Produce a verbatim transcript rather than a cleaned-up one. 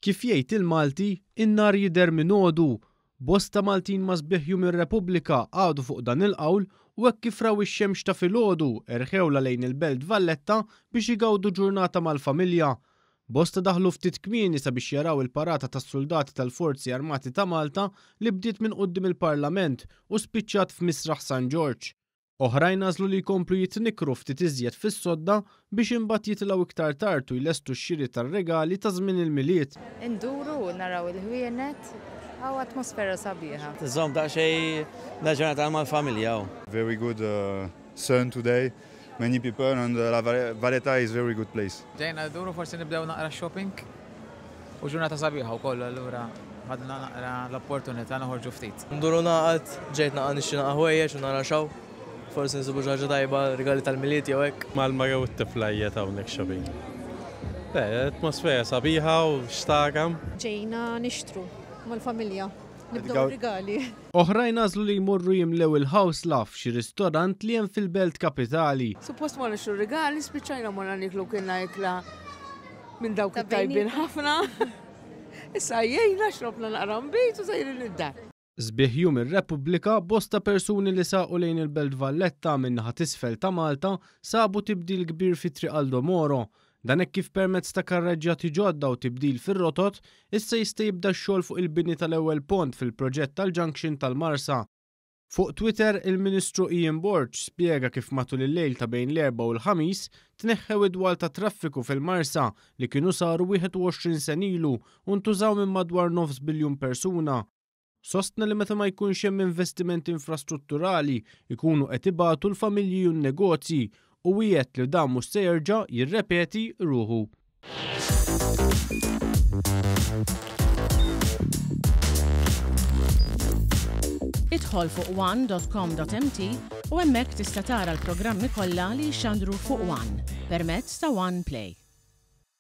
Kif jgħid il-Malti, in-nar jidher minn għodu, bosta Maltin ma sbieħju mir-Repubblika għadu fuq dan il-qawl u hekk kif raw ix-xemx ta' filgħodu erħewla lejn il-Belt Valletta biex igawdu ġurnata mal-familja. Bosta daħlu ftit kmieni sabiex jaraw il-parata tas-soldati tal-Forzi Armati ta' Malta li bdiet minn quddiem il-Parlament u spiċċat f'Misraħ San George. Oħrajn għażlu li jkomplu jitnikru ftit iżjed fis-sodda biex imbagħad jitilgħu iktar tard u jlestu x-xiri tar-regali ta' żmien il-miliet. Induru naraw il-ħwienet, għaw atmosfera sabiħa. Tiżomm daqsxejn ġurnata mal-familja. Very good uh, sun today. Many people and uh, La Valletta is a very good place. Ġejna duru forsi nibdew naqra shopping u ġurnata sabiħa wkoll allura ħadna naqra l-opportunità noħorġu ftit. Nduru naqgħod ġejt naqgħa nixxi naqgħa ħwejjeġ u nara xaw. Forsi nsibu xi ħaġa tajba rigali tal-miliet jew hekk. Mal-mara u t-tifla hija hawnhekk shopping. Atmosfera sabiħa u xtaqam. Ġejna nixtru mal-familja. Nibdew rigali. Oħrajn għażlu li jmorru jimlew il-House Laf xi ristorant li hemm fil-Belt Kapitali. Suppost ma nixtru rigali, spiċċajna ma niklu kienna jekla minn dawk it-tajbin ħafna. Issa jgħina xrobna naqra mbejt u sejrin id-dar. Sbieħju mir-Repubblika bosta persuni li saqu lejn il-Belt Valletta minnaħa t'isfel ta' Malta sabu tibdil kbir fi triq Aldo Moro. Dan hekk kif permezz ta' karreġġjati ġodda u tibdil fir-rotot, issa jista' jibda x-xogħol fuq il-bini tal-ewwel pont fil-proġett tal-Junction tal-Marsa. Fuq Twitter, il-Ministru Ian Borch spjega kif matul il-lejl ta' bejn l-Erbgħa u l-Ħamis tneħħew id-dwal ta' traffiku fil-Marsa li kienu saru wieħed u għoxrin sen ilu u ntużaw minn madwar nofs biljun persuna. Sostna li meta ma jkunx hemm investimenti infrastrutturali jkunu qed ibatu l-familji u n-negozji u wiegħed li dan mhux se jerġa' jirrepeti ruħu. Idħol fuq one dot com dot m t u hemmhekk tista' tara l-programmi kollha li jxandru fuq One permezz ta' One Play.